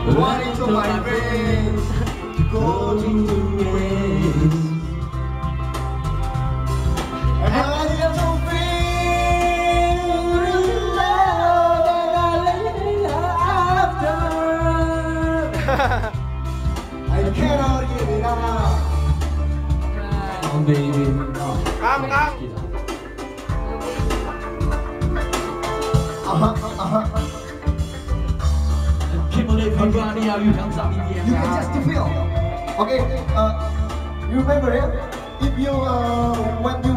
running to my face, going to waste. And I just don't feel love that I after. I cannot get it out. Oh baby, Come. You can just feel. Okay, you remember it? If you when you